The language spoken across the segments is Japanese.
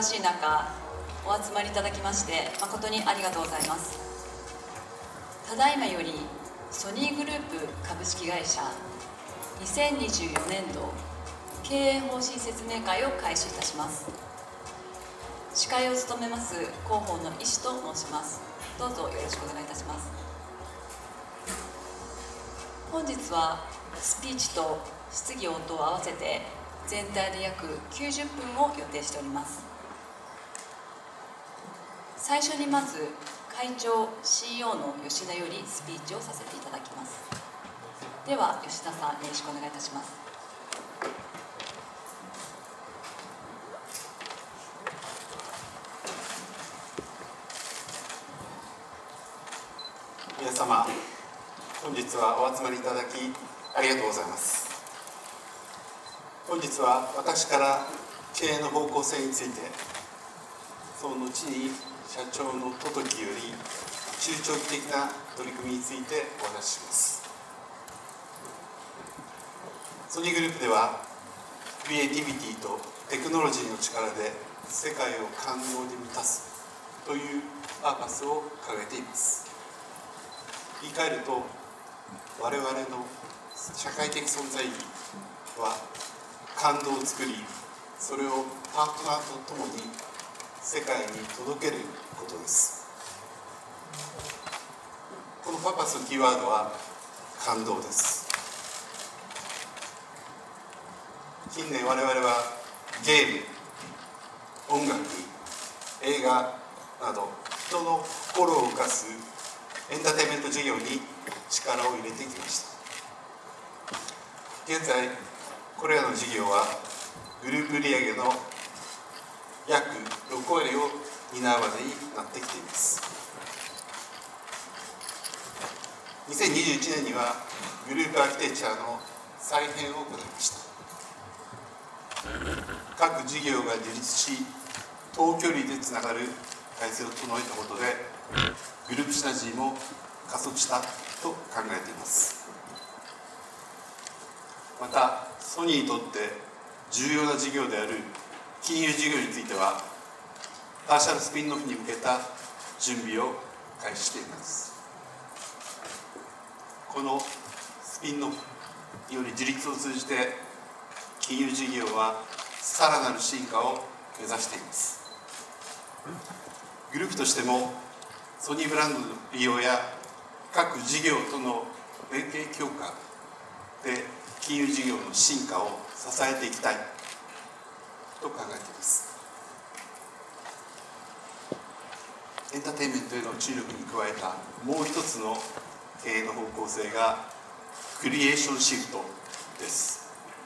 忙しい中お集まりいただきまして誠にありがとうございます。ただいまよりソニーグループ株式会社2024年度経営方針説明会を開始いたします。司会を務めます広報の医師と申します。どうぞよろしくお願いいたします。本日はスピーチと質疑応答を合わせて全体で約90分を予定しております。最初にまず会長 CEO の吉田よりスピーチをさせていただきます。では吉田さん、よろしくお願いいたします。 皆様、本日はお集まりいただきありがとうございます。本日は私から経営の方向性について、その後に社長の十時より中長期的な取り組みについてお話しします。ソニーグループではクリエイティビティとテクノロジーの力で世界を感動で満たすというパーパスを掲げています。言い換えると、我々の社会的存在意義は感動を作り、それをパートナーと共に世界に届けることです。このパーパスのキーワードは感動です。近年我々はゲーム、音楽、映画など人の心を動かすエンターテインメント事業に力を入れてきました。現在これらの事業はグループ売上の約6割を担うまでになってきています。2021年にはグループアーキテクチャの再編を行いました。各事業が自立し、遠距離でつながる体制を整えたことでグループシナジーも加速したと考えています。またソニーにとって重要な事業である金融事業についてはパーシャルスピンオフに向けた準備を開始しています。このスピンオフにより自立を通じて金融事業はさらなる進化を目指しています。グループとしてもソニーブランドの利用や各事業との連携強化で金融事業の進化を支えていきたいと考えています。エンターテインメントへの注力に加えたもう一つの経営の方向性がクリエーションシフトです。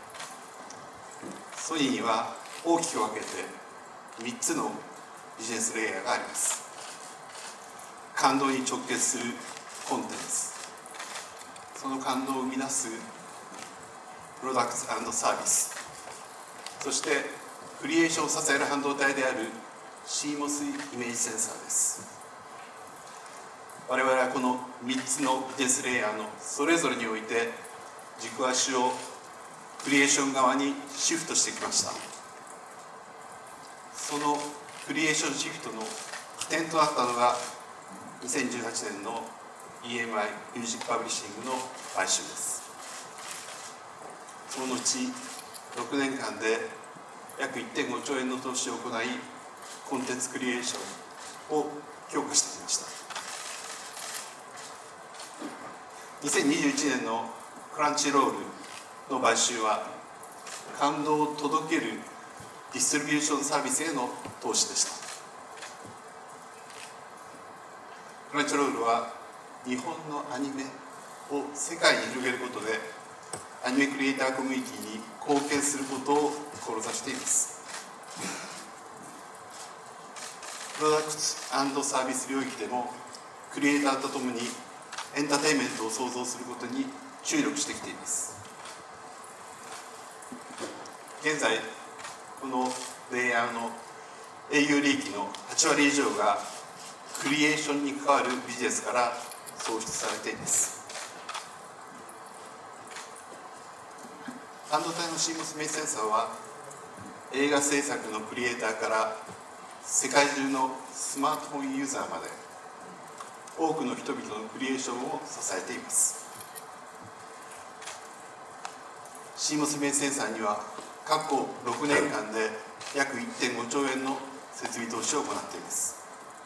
ソニーには大きく分けて3つのビジネスレイヤーがあります。感動に直結するコンテンツ、その感動を生み出すプロダクツ&サービス、そしてクリエーションを支える半導体である CMOS イメージセンサーです。我々はこの3つのビジネスレイヤーのそれぞれにおいて軸足をクリエーション側にシフトしてきました。そのクリエーションシフトの起点となったのが2018年の EMI ミュージックパブリッシングの買収です。その後6年間で約 1.5 兆円の投資を行い、コンテンツクリエーションを強化してきました。2021年のクランチロールの買収は感動を届けるディストリビューションサービスへの投資でした。クランチロールは日本のアニメを世界に広げることでアニメクリエイターコミュニティに貢献することを志しています。プロダクツ&サービス領域でもクリエイターとともにエンターテインメントを創造することに注力してきています。現在このレイヤーの営業利益の8割以上がクリエーションに関わるビジネスから創出されています。半導体の CMOS イメージセンサーは映画制作のクリエイターから世界中のスマートフォンユーザーまで多くの人々のクリエーションを支えています。CMOSイメージセンサーには過去6年間で約 1.5 兆円の設備投資を行っています。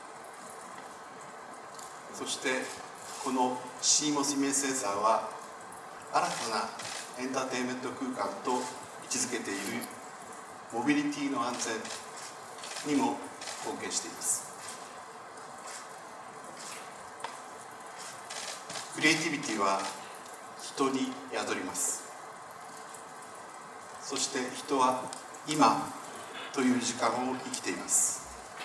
そしてこの CMOSイメージセンサーは新たなエンターテインメント空間と位置づけているモビリティの安全にも貢献しています。クリエイティビティは人に宿ります。そして人は今という時間を生きています。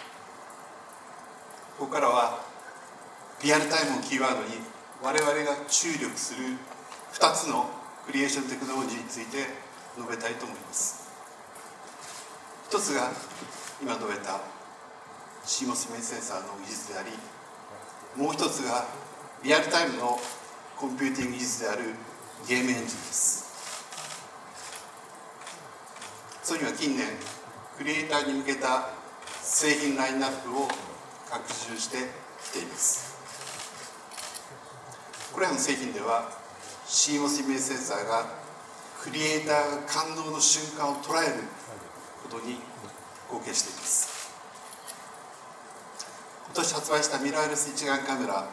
ここからはリアルタイムをキーワードに我々が注力する2つのクリエーションテクノロジーについて述べたいと思います。一つが今述べた CMOS イメージセンサーの技術であり、もう一つがリアルタイムのコンピューティング技術であるゲームエンジンです。ソニーは近年クリエイターに向けた製品ラインナップを拡充してきています。これらの製品では CMOS イメージセンサーがクリエイターが感動の瞬間を捉えることに貢献しています。今年発売したミラーレス一眼カメラ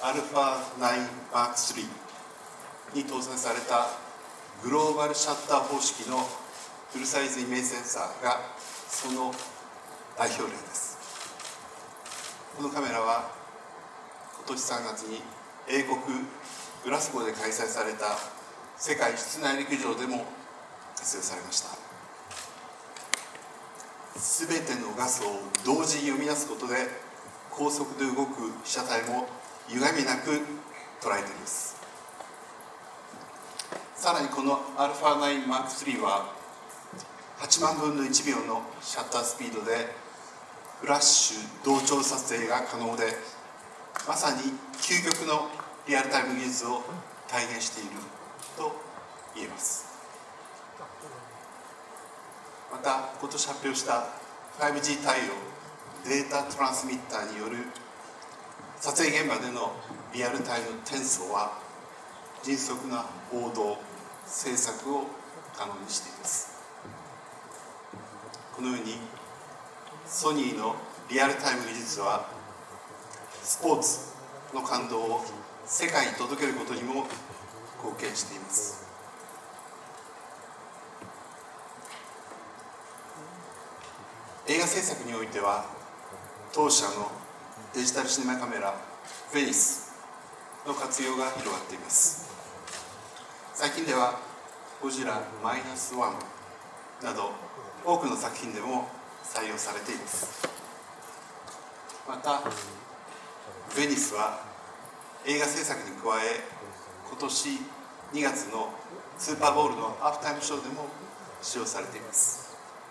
α9M3 に搭載されたグローバルシャッター方式のフルサイズイメージセンサーがその代表例です。このカメラは今年3月に英国グラスゴーで開催された世界室内陸上でも活用されました。すべての画素を同時に読み出すことで高速で動く被写体も歪みなく捉えています。さらにこの α9M3 は8万分の1秒のシャッタースピードでフラッシュ同調撮影が可能で、まさに究極のリアルタイム技術を体現していると言えます。また今年発表した 5G 対応データトランスミッターによる撮影現場でのリアルタイム転送は迅速な報道制作を可能にしています。このようにソニーのリアルタイム技術はスポーツの感動を世界に届けることにも貢献しています。映画制作においては当社のデジタルシネマカメラベニスの活用が広がっています。最近ではゴジラ-1など多くの作品でも採用されています。またベニスは映画制作に加え今年2月のスーパーボウルのハーフタイムショーでも使用されています。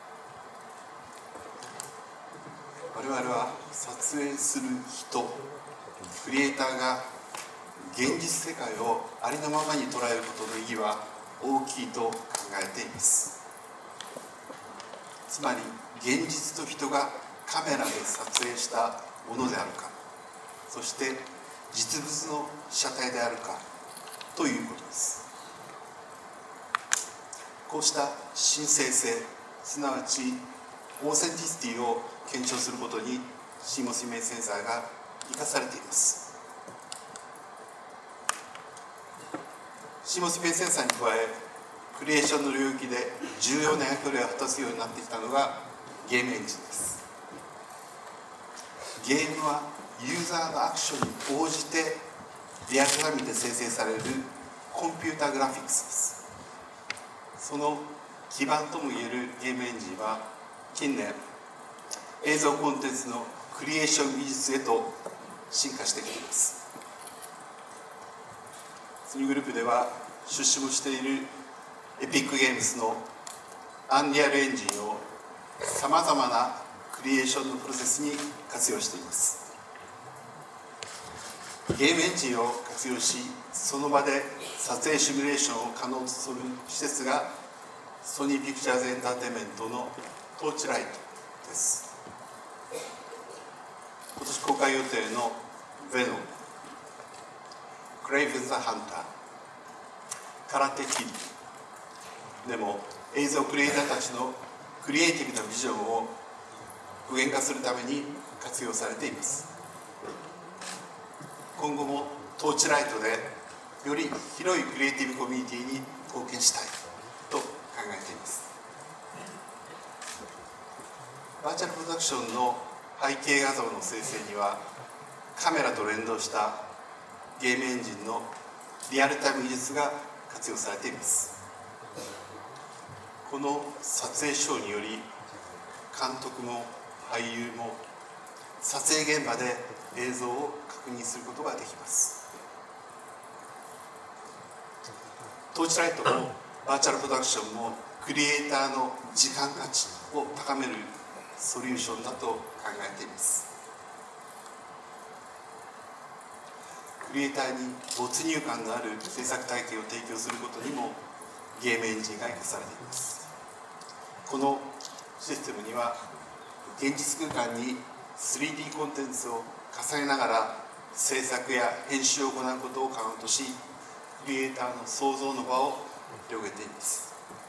我々は撮影する人クリエイターが現実世界をありのままに捉えることの意義は大きいと考えています。つまり現実と人がカメラで撮影したものであるか、そして実物の被写体であるかということです。こうした神聖性、すなわちオーセンティシティを検証することに CMOS イメージセンサーが生かされています。 CMOS イメージセンサーに加えクリエーションの領域で重要な役割を果たすようになってきたのがゲームエンジンです。ゲームはユーザーのアクションに応じてリアルタイムで生成されるコンピュータグラフィックスです。その基盤ともいえるゲームエンジンは近年映像コンテンツのクリエーション技術へと進化してきています。ソニーグループでは出資もしているエピックゲームズのアンリアルエンジンをさまざまなクリエーションのプロセスに活用しています。ゲームエンジンを活用しその場で撮影シミュレーションを可能とする施設がソニーピクチャーズエンターテインメントのトーチライトです。 公開予定のヴェノム、クレイブン・ザ・ハンター、空手キッドでも映像クリエイターたちのクリエイティブなビジョンを具現化するために活用されています。今後もトーチライトでより広いクリエイティブコミュニティに貢献したいと考えています。バーチャルプロダクションの背景画像の生成にはカメラと連動したゲームエンジンのリアルタイム技術が活用されています。この撮影ショーにより監督も俳優も撮影現場で映像を確認することができます。トーチライトもバーチャルプロダクションもクリエイターの時間価値を高めるソリューションだと考えています。クリエイターに没入感のある制作体験を提供することにもゲームエンジンが生かされています。このシステムには現実空間に 3D コンテンツを重ねながら制作や編集を行うことをカウントし、クリエイターの創造の場を広げています。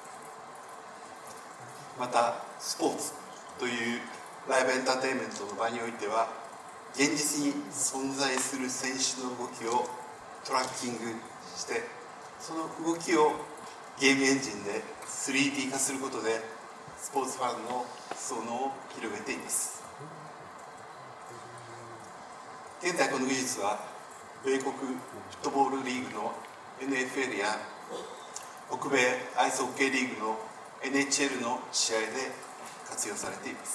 またスポーツというライブエンターテインメントの場においては、現実に存在する選手の動きをトラッキングして、その動きをゲームエンジンで 3D 化することでスポーツファンの裾野を広げています。現在この技術は米国フットボールリーグの NFL や北米アイスホッケーリーグの NHL の試合で活用されています。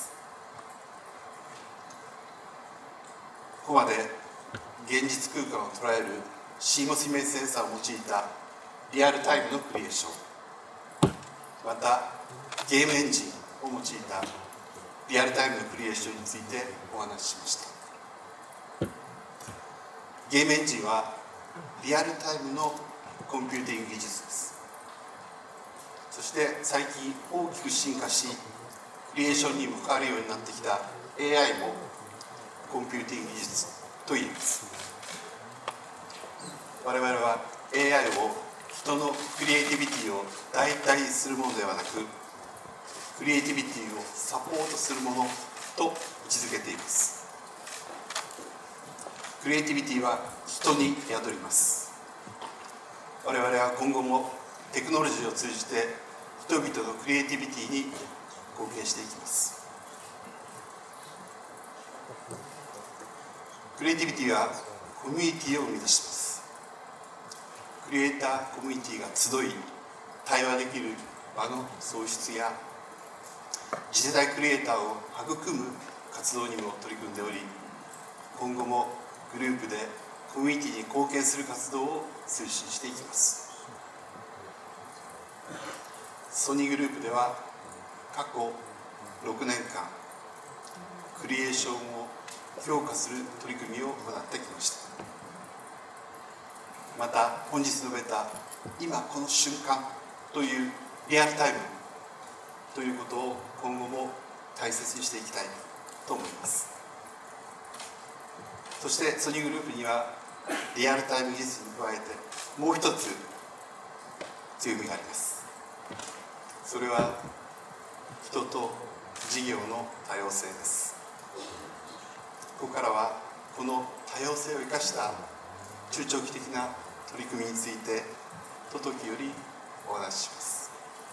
ここまで現実空間を捉える CMOS イメージセンサーを用いたリアルタイムのクリエーション、またゲームエンジンを用いたリアルタイムのクリエーションについてお話ししました。ゲームエンジンはリアルタイムのコンピューティング技術です。そして最近大きく進化しクリエーションにも関わるようになってきた AI もコンピューティング技術と言います。我々は AI を人のクリエイティビティを代替するものではなく、クリエイティビティをサポートするものと位置づけています。クリエイティビティは人に宿ります。我々は今後もテクノロジーを通じて人々のクリエイティビティに貢献していきます。クリエイティビティはコミュニティを生み出します。クリエイターコミュニティが集い対話できる場の創出や次世代クリエイターを育む活動にも取り組んでおり、今後もグループでコミュニティに貢献する活動を推進していきます。ソニーグループでは過去6年間クリエーションを評価する取り組みを行ってきました。また本日述べた今この瞬間というリアルタイムということを今後も大切にしていきたいと思います。そしてソニーグループにはリアルタイム技術に加えてもう一つ強みがあります。それは人と事業の多様性です。ここからはこの多様性を生かした中長期的な取り組みについてトトキよりお話しします。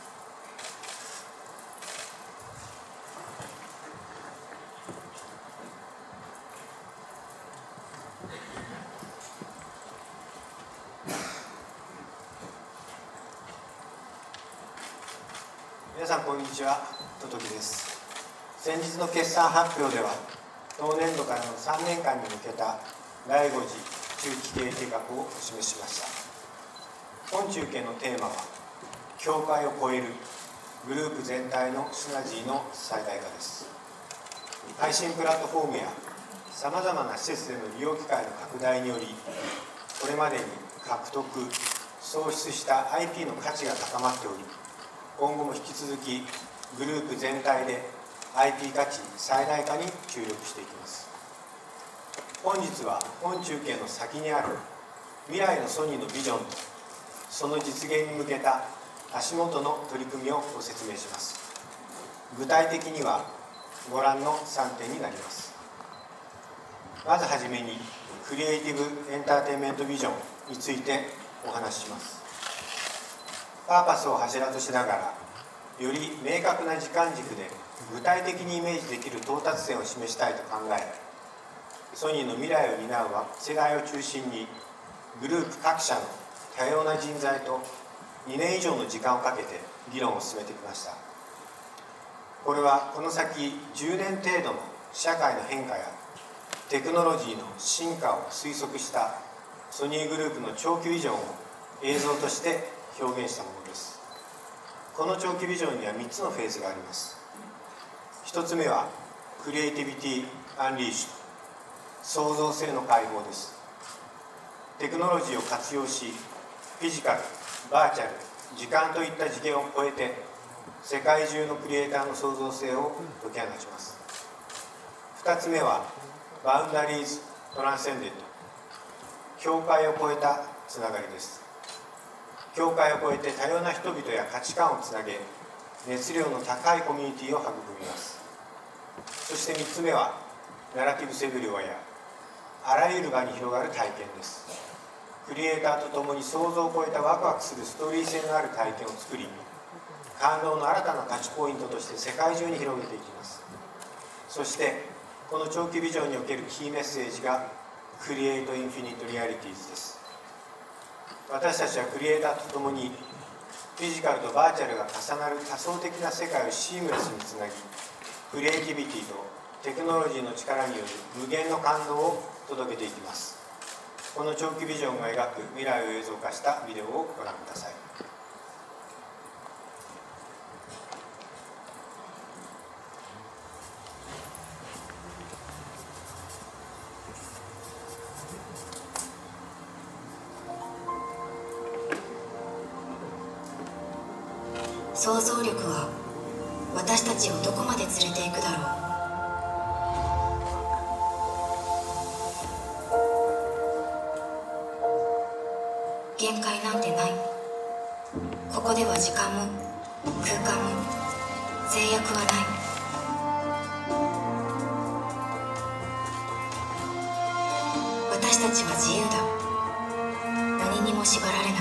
皆さんこんにちは、トトキです。先日の決算発表では当年度からの3年間に向けた第5次中期経営計画をお示ししました。本中継のテーマは境界を超えるグループ全体のシナジーの最大化です。配信プラットフォームやさまざまな施設での利用機会の拡大により、これまでに獲得創出した IP の価値が高まっており、今後も引き続きグループ全体で IP 価値最大化に注力していきます。 本日は本中継の先にある未来のソニーのビジョンとその実現に向けた足元の取り組みをご説明します。具体的にはご覧の3点になります。まずはじめにクリエイティブエンターテインメントビジョンについてお話しします。パーパスを柱としながらより明確な時間軸で具体的にイメージできる到達点を示したいと考え、ソニーの未来を担う世代を中心にグループ各社の多様な人材と2年以上の時間をかけて議論を進めてきました。これはこの先10年程度の社会の変化やテクノロジーの進化を推測したソニーグループの長期ビジョンを映像として表現したものです。この長期ビジョンには3つのフェーズがあります。1つ目はクリエイティビティ・アンリーシュ、創造性の解放です。テクノロジーを活用し、フィジカル、バーチャル、時間といった次元を超えて世界中のクリエイターの創造性を解き放ちます。2つ目はバウンダリーズ・トランセンデント、境界を越えたつながりです。境界を越えて多様な人々や価値観をつなげ、熱量の高いコミュニティを育みます。そして3つ目はナラティブ・セブリオアやあらゆる場に広がる体験です。クリエイターと共に想像を超えたワクワクするストーリー性のある体験を作り、感動の新たなタッチポイントとして世界中に広げていきます。そしてこの長期ビジョンにおけるキーメッセージがクリエイト・インフィニット・リアリティーズです。私たちはクリエイターと共にフィジカルとバーチャルが重なる多層的な世界をシームレスにつなぎ、クリエイティビティとテクノロジーの力による無限の感動を届けていきます。この長期ビジョンが描く未来を映像化したビデオをご覧ください。 想像力は私たちをどこまで連れていくだろう。限界なんてない。ここでは時間も空間も制約はない。私たちは自由だ。何にも縛られない。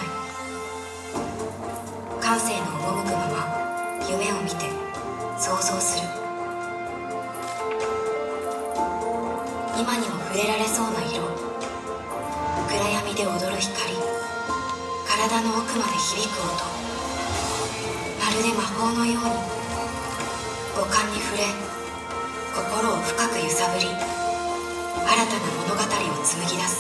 感性の赴くまま夢を見て想像する。今にも触れられそうな色、暗闇で踊る光、体の奥まで響く音、まるで魔法のように五感に触れ、心を深く揺さぶり、新たな物語を紡ぎ出す。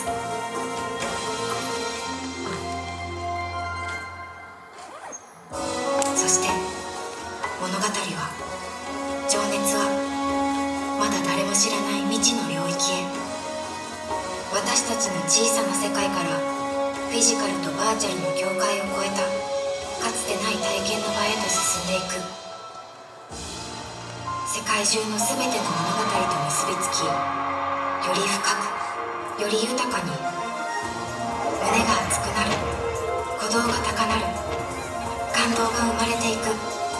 そして物語は、情熱はまだ誰も知らない未知の領域へ、私たちの小さな世界からフィジカルとバーチャルの境界を越えたかつてない体験の場へと進んでいく。世界中のすべての物語と結びつき、より深くより豊かに、胸が熱くなる、鼓動が高鳴る、感動が生まれていく。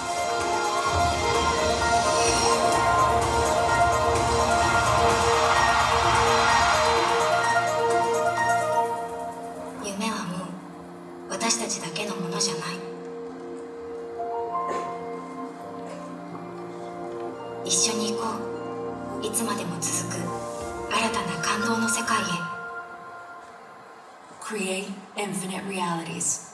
夢はもう私たちだけのものじゃない。一緒に行こう。いつまでも続く新たな感動の世界へ。 Create infinite realities.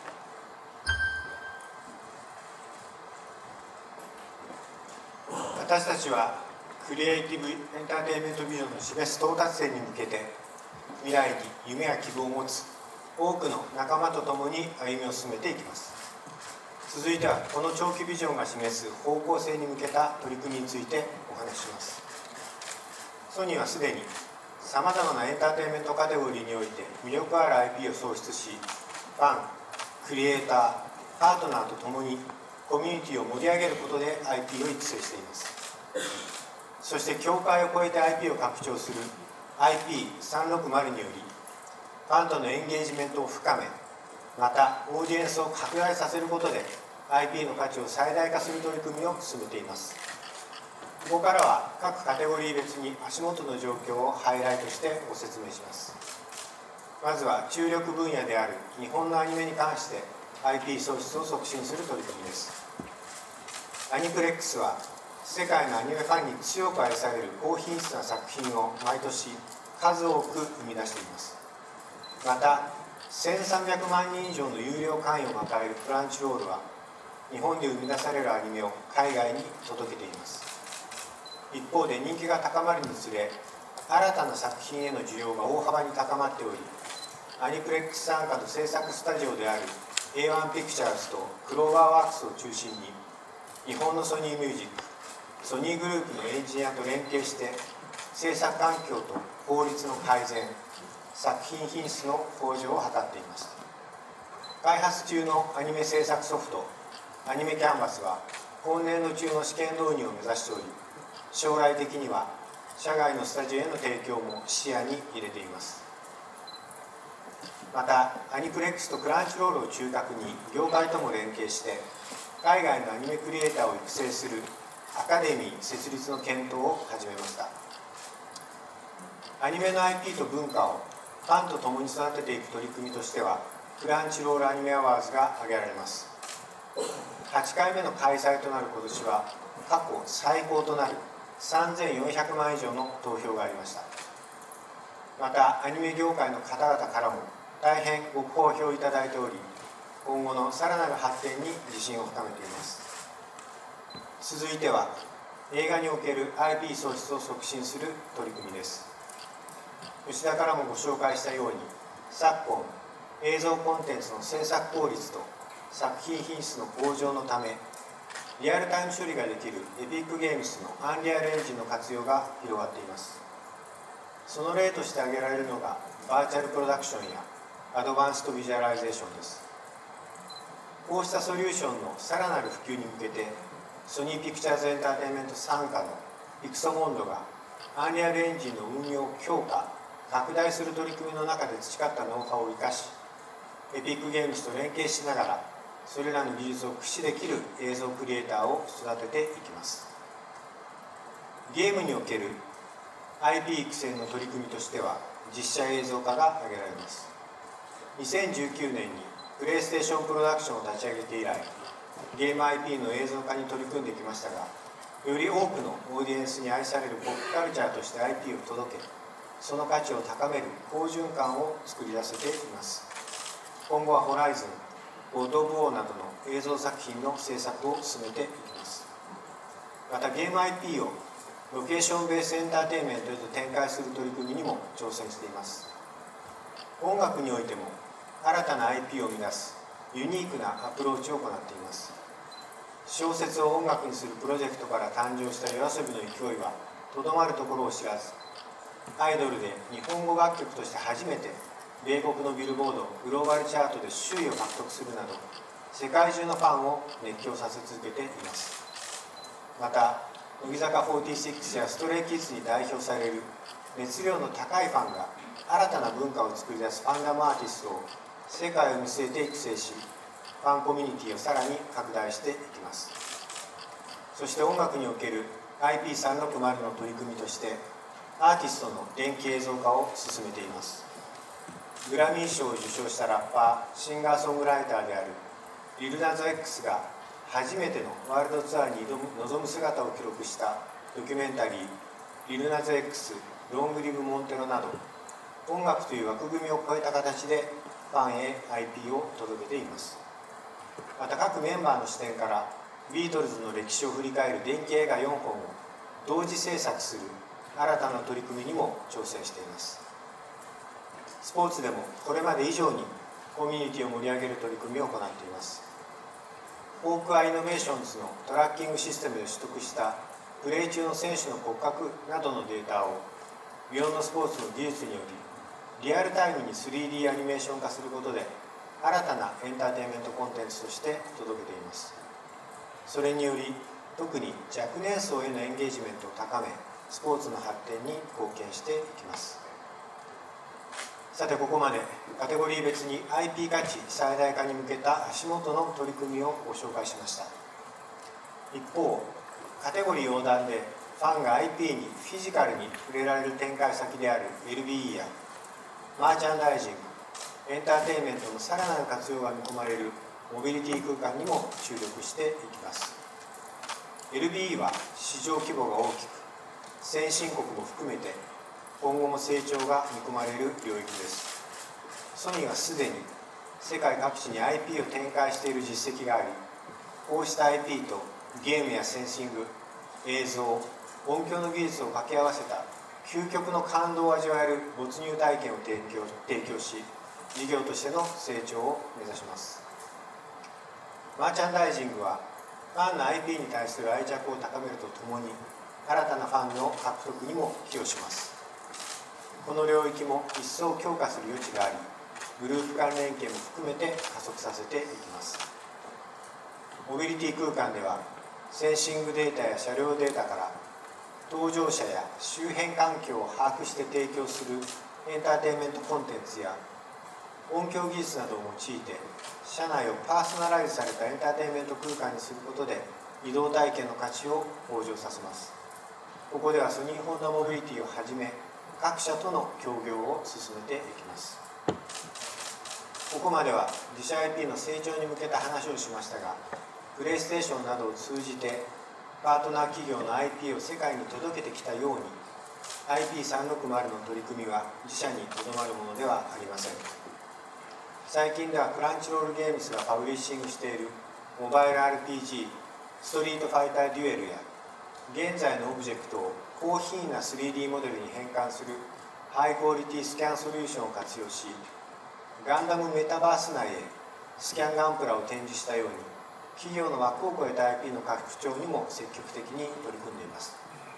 私たちはクリエイティブエンターテインメントビジョンの示す到達点に向けて、未来に夢や希望を持つ多くの仲間と共に歩みを進めていきます。続いてはこの長期ビジョンが示す方向性に向けた取り組みについてお話しします。ソニーはすでにさまざまなエンターテインメントカテゴリーにおいて魅力ある IP を創出し、ファン、クリエイター、パートナーと共にコミュニティを盛り上げることで IP を育成しています。そして境界を越えて IP を拡張する IP360 によりファンとのエンゲージメントを深め、またオーディエンスを拡大させることで IP の価値を最大化する取り組みを進めています。ここからは各カテゴリー別に足元の状況をハイライトしてご説明します。まずは注力分野である日本のアニメに関して IP 創出を促進する取り組みです。アニプレックスは世界のアニメファンに強く愛される高品質な作品を毎年数多く生み出しています。また1300万人以上の有料会員を抱えるクランチロールは日本で生み出されるアニメを海外に届けています。一方で人気が高まるにつれ新たな作品への需要が大幅に高まっており、アニプレックス傘下の制作スタジオである A1 ピクチャーズとクローバーワークスを中心に日本のソニーミュージック、ソニーグループのエンジニアと連携して制作環境と効率の改善、作品品質の向上を図っています。開発中のアニメ制作ソフトアニメキャンバスは今年度中の試験導入を目指しており、将来的には社外のスタジオへの提供も視野に入れています。またアニプレックスとクランチロールを中核に業界とも連携して海外のアニメクリエイターを育成するアカデミー設立の検討を始めました。アニメの IP と文化をファンと共に育てていく取り組みとしてはクランチロールアニメアワーズが挙げられます。8回目の開催となる今年は過去最高となる3400万以上の投票がありました。またアニメ業界の方々からも大変ご好評いただいており、今後のさらなる発展に自信を深めています。続いては映画における IP 創出を促進する取り組みです。吉田からもご紹介したように、昨今映像コンテンツの制作効率と作品品質の向上のためリアルタイム処理ができるエピックゲームスのアンリアルエンジンの活用が広がっています。その例として挙げられるのがバーチャルプロダクションやアドバンストビジュアライゼーションです。こうしたソリューションのさらなる普及に向けてソニーピクチャーズエンターテインメント傘下のピクソモンドがアンリアルエンジンの運用を強化拡大する取り組みの中で培ったノウハウを生かし、エピックゲームズと連携しながらそれらの技術を駆使できる映像クリエイターを育てていきます。ゲームにおける IP 育成の取り組みとしては実写映像化が挙げられます。2019年にプレイステーションプロダクションを立ち上げて以来、ゲーム IP の映像化に取り組んできましたが、より多くのオーディエンスに愛されるポップカルチャーとして IP を届け、その価値を高める好循環を作り出せています。今後はホライズン、ゴッド・オブ・ウォーなどの映像作品の制作を進めていきます。またゲーム IP をロケーションベースエンターテインメントへと展開する取り組みにも挑戦しています。音楽においても新たな IP を生み出すユニークなアプローチを行っています。小説を音楽にするプロジェクトから誕生した YOASOBI の勢いはとどまるところを知らず、アイドルで日本語楽曲として初めて米国のビルボードグローバルチャートで首位を獲得するなど世界中のファンを熱狂させ続けています。また乃木坂46やストレイキッズに代表される熱量の高いファンが新たな文化を作り出すファンダムアーティストを世界を見据えて育成し、ファンコミュニティをさらに拡大していきます。そして音楽における IP360 の取り組みとしてアーティストの電気映像化を進めています。グラミー賞を受賞したラッパー、シンガーソングライターであるリルナズ X が初めてのワールドツアーに臨む姿を記録したドキュメンタリー「リルナズ X ロングリブモンテロ」など音楽という枠組みを超えた形でファンへ IP を届けています。また各メンバーの視点からビートルズの歴史を振り返る電気映画4本を同時制作する新たな取り組みにも挑戦しています。スポーツでもこれまで以上にコミュニティを盛り上げる取り組みを行っています。ホークアイノベーションズのトラッキングシステムで取得したプレー中の選手の骨格などのデータをビヨンドスポーツの技術によりリアルタイムに 3D アニメーション化することで新たなエンターテインメントコンテンツとして届けています。それにより特に若年層へのエンゲージメントを高め、 スポーツの発展に貢献していきます。さて、ここまでカテゴリー別に IP 価値最大化に向けた足元の取り組みをご紹介しました。一方、カテゴリー横断でファンが IP にフィジカルに触れられる展開先である LBE やマーチャンダイジング、エンターテインメントのさらなる活用が見込まれるモビリティ空間にも注力していきます。 LBE は市場規模が大きく、先進国も含めて今後も成長が見込まれる領域です。ソニーがすでに世界各地に IP を展開している実績があり、こうした IP とゲームやセンシング、映像、音響の技術を掛け合わせた究極の感動を味わえる没入体験を提供し、事業としての成長を目指します。マーチャンダイジングはファンの IP に対する愛着を高めるとともに、新たなファンの獲得にも寄与します。この領域も一層強化する余地があり、グループ間連携も含めて加速させていきます。モビリティ空間では、センシングデータや車両データから搭乗者や周辺環境を把握して提供するエンターテインメントコンテンツや音響技術などを用いて、車内をパーソナライズされたエンターテインメント空間にすることで移動体験の価値を向上させます。ここではソニーホンダモビリティをはじめ各社との協業を進めていきます。ここまでは自社 IP の成長に向けた話をしましたが、プレイステーションなどを通じてパートナー企業の IP を世界に届けてきたように、 IP360 の取り組みは自社にとどまるものではありません。最近ではクランチロールゲームスがパブリッシングしているモバイル RPG ストリートファイターデュエルや、現在のオブジェクトを高品な 3D モデルに変換するハイクオリティスキャンソリューションを活用し、ガンダムメタバース内へスキャンガンプラを展示したように、企業の枠を超えた IP の拡張にも積極的に取り組んでいます。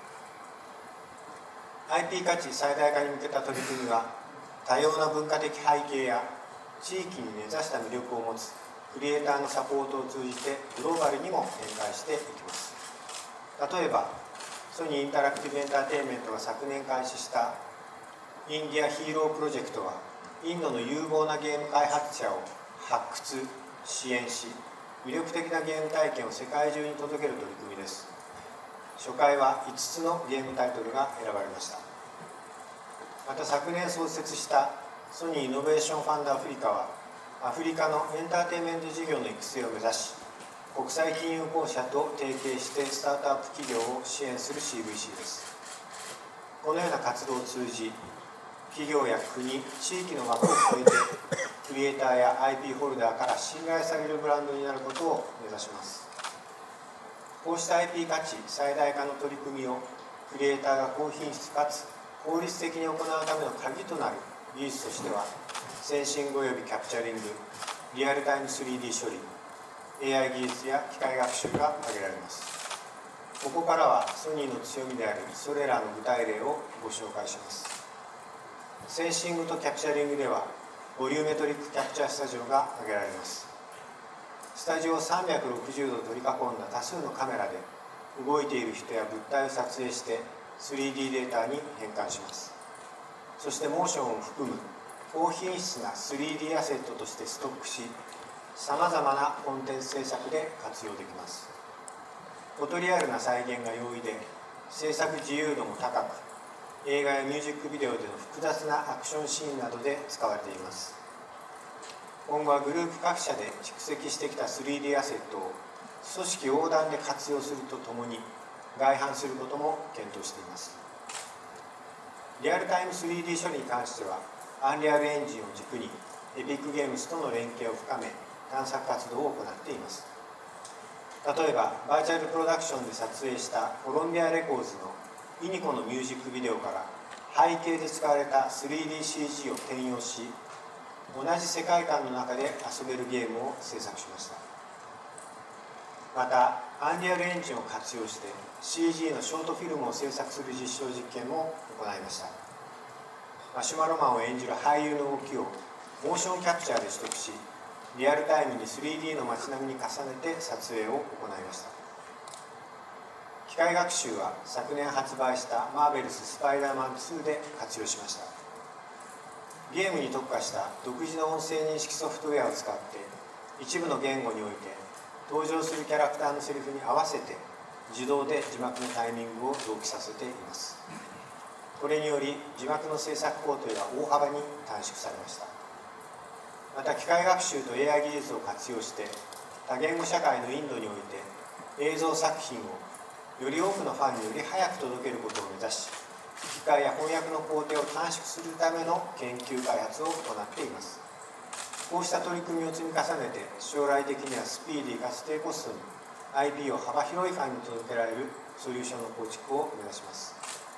IP 価値最大化に向けた取り組みは、多様な文化的背景や地域に根ざした魅力を持つクリエイターのサポートを通じてグローバルにも展開していきます。例えば、ソニーインタラクティブエンターテインメントが昨年開始したインディアヒーロープロジェクトは、インドの有望なゲーム開発者を発掘、支援し、魅力的なゲーム体験を世界中に届ける取り組みです。初回は5つのゲームタイトルが選ばれました。また、昨年創設したソニーイノベーションファンドアフリカは、アフリカのエンターテインメント事業の育成を目指し、国際金融公社と提携してスタートアップ企業を支援する CVC です。このような活動を通じ、企業や国、地域の枠を超えて、クリエイターや IP ホルダーから信頼されるブランドになることを目指します。こうした IP 価値最大化の取り組みを、クリエイターが高品質かつ効率的に行うための鍵となる技術としては、センシングおよびキャプチャリング、リアルタイム 3D 処理、AI 技術や機械学習が挙げられます。ここからはソニーの強みであるそれらの具体例をご紹介します。センシングとキャプチャリングでは、ボリューメトリックキャプチャースタジオが挙げられます。スタジオを360度取り囲んだ多数のカメラで、動いている人や物体を撮影して 3D データに変換します。そしてモーションを含む高品質な 3D アセットとしてストックし、さまざまなコンテンツ制作で活用できます。フォトリアルな再現が容易で、制作自由度も高く、映画やミュージックビデオでの複雑なアクションシーンなどで使われています。今後はグループ各社で蓄積してきた 3D アセットを組織横断で活用するとともに、外販することも検討しています。リアルタイム 3D 処理に関しては、アンリアルエンジンを軸にエピックゲームズとの連携を深め、探索活動を行っています。例えば、バーチャルプロダクションで撮影したコロンビアレコーズのイニコのミュージックビデオから背景で使われた 3DCG を転用し、同じ世界観の中で遊べるゲームを制作しました。また、アンリアルエンジンを活用して CG のショートフィルムを制作する実証実験も行いました。マシュマロマンを演じる俳優の動きをモーションキャプチャーで取得し、リアルタイムに 3D の街並みに重ねて撮影を行いました。 機械学習は昨年発売したマーベルス・スパイダーマン2で活用しました。ゲームに特化した独自の音声認識ソフトウェアを使って一部の言語において登場するキャラクターのセリフに合わせて自動で字幕のタイミングを同期させています。これにより字幕の制作工程が大幅に短縮されました。また機械学習と AI 技術を活用して多言語社会のインドにおいて映像作品をより多くのファンにより早く届けることを目指し、機械や翻訳の工程を短縮するための研究開発を行っています。こうした取り組みを積み重ねて将来的にはスピーディーかつ低コストに IP を幅広いファンに届けられるソリューションの構築を目指します。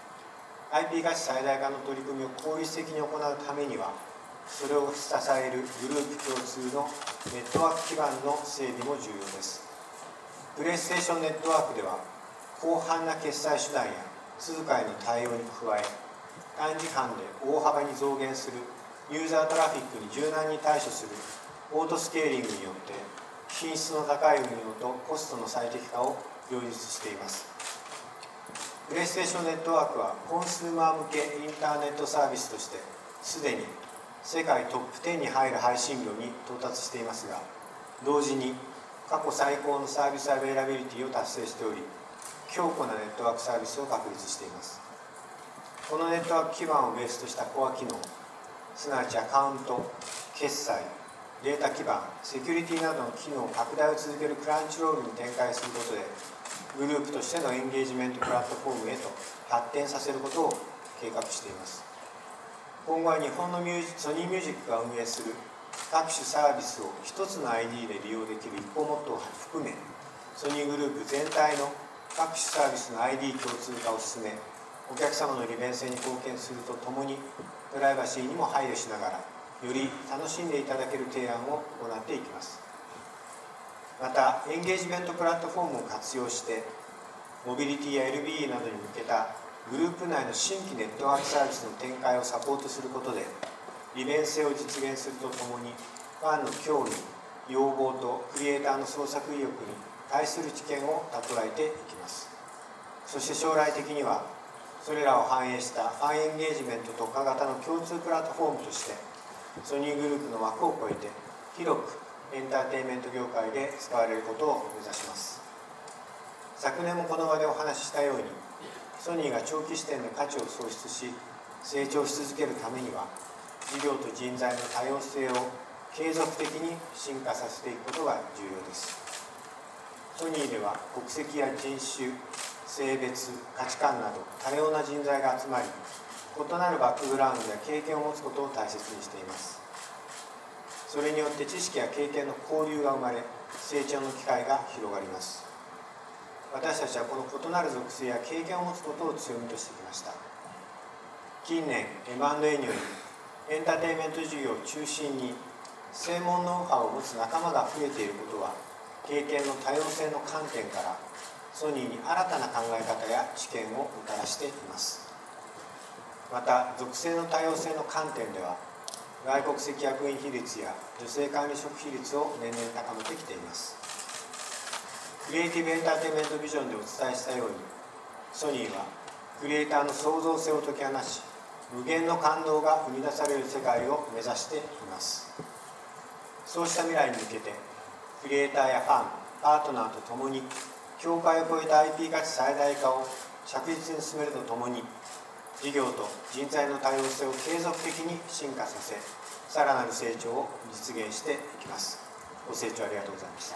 IP 価値最大化の取り組みを効率的に行うためには、それを支えるグループ共通のネットワーク基盤の整備も重要です。プレイステーションネットワークでは広範な決済手段や通貨への対応に加え、短時間で大幅に増減するユーザートラフィックに柔軟に対処するオートスケーリングによって品質の高い運用とコストの最適化を両立しています。プレイステーションネットワークはコンスーマー向けインターネットサービスとしてすでに世界トップ10に入る配信量に到達していますが、同時に過去最高のサービスアベイラビリティを達成しており、強固なネットワークサービスを確立しています。このネットワーク基盤をベースとしたコア機能、すなわちアカウント、決済、データ基盤、セキュリティなどの機能拡大を続けるクランチロールに展開することで、グループとしてのエンゲージメントプラットフォームへと発展させることを計画しています。今後は日本のソニーミュージックが運営する各種サービスを一つの ID で利用できる一歩モットを含め、ソニーグループ全体の各種サービスの ID 共通化を進め、お客様の利便性に貢献するとともに、プライバシーにも配慮しながら、より楽しんでいただける提案を行っていきます。また、エンゲージメントプラットフォームを活用して、モビリティや LBE などに向けたグループ内の新規ネットワークサービスの展開をサポートすることで、利便性を実現するとともに、ファンの興味、要望とクリエイターの創作意欲に対する知見を蓄えていきます。そして将来的には、それらを反映したファンエンゲージメント特化型の共通プラットフォームとして、ソニーグループの枠を超えて、広くエンターテインメント業界で使われることを目指します。昨年もこの場でお話ししたように、ソニーが長期視点で価値を創出し、成長し続けるためには、事業と人材の多様性を継続的に進化させていくことが重要です。ソニーでは国籍や人種、性別、価値観など多様な人材が集まり、異なるバックグラウンドや経験を持つことを大切にしています。それによって知識や経験の交流が生まれ、成長の機会が広がります。私たちはこの異なる属性や経験を持つことを強みとしてきました。近年 M&A によりエンターテインメント事業を中心に専門ノウハウを持つ仲間が増えていることは、経験の多様性の観点からソニーに新たな考え方や知見をもたらしています。また属性の多様性の観点では、外国籍役員比率や女性管理職比率を年々高めてきています。クリエイティブエンターテインメントビジョンでお伝えしたように、ソニーはクリエイターの創造性を解き放し、無限の感動が生み出される世界を目指しています。そうした未来に向けて、クリエイターやファン、パートナーとともに、境界を越えた IP 価値最大化を着実に進めるとともに、事業と人材の多様性を継続的に進化させ、さらなる成長を実現していきます。ご清聴ありがとうございました。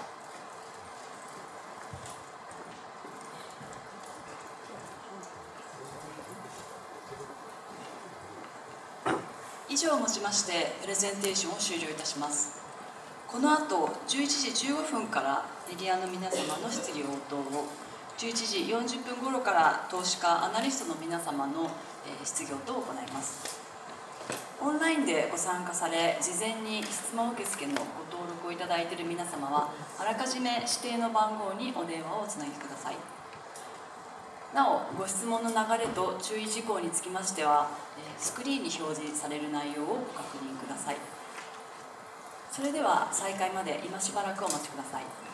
以上をもちましてプレゼンテーションを終了いたします。この後11時15分からメディアの皆様の質疑応答を、11時40分頃から投資家アナリストの皆様の質疑応答を行います。オンラインでご参加され、事前に質問受付のご登録をいただいている皆様は、あらかじめ指定の番号にお電話をおつなぎください。なお、ご質問の流れと注意事項につきましては、スクリーンに表示される内容をご確認ください。それでは再開まで今しばらくお待ちください。